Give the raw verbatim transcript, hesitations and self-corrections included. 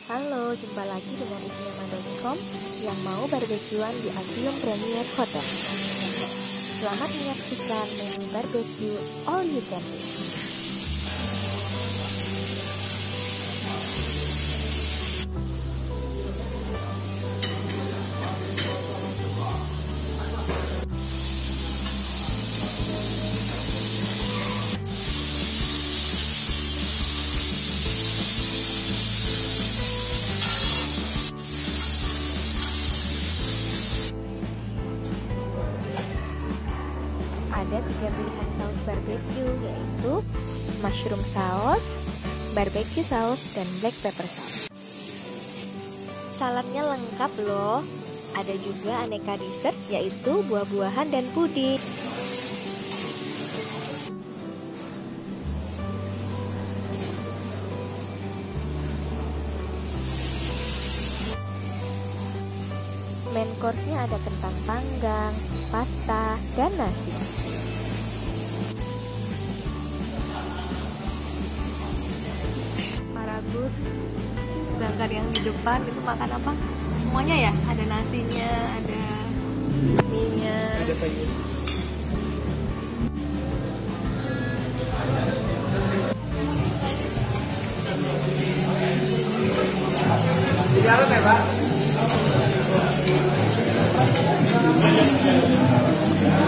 Halo, jumpa lagi dengan ismema dot com yang mau barbekyuan di Atrium Premier Hotel. Selamat menyaksikan menu barbecue all you can eat. Ada tiga pilihan saus barbecue, yaitu mushroom sauce, barbecue sauce, dan black pepper sauce. Saladnya lengkap loh. Ada juga aneka dessert, yaitu buah-buahan dan puding. Main course-nya ada kentang panggang, pasta, dan nasi. Paragus. Sedangkan yang di depan itu makan apa? Semuanya ya? Ada nasinya, ada mie-nya. Ada sayur. Di dalam ya, Pak?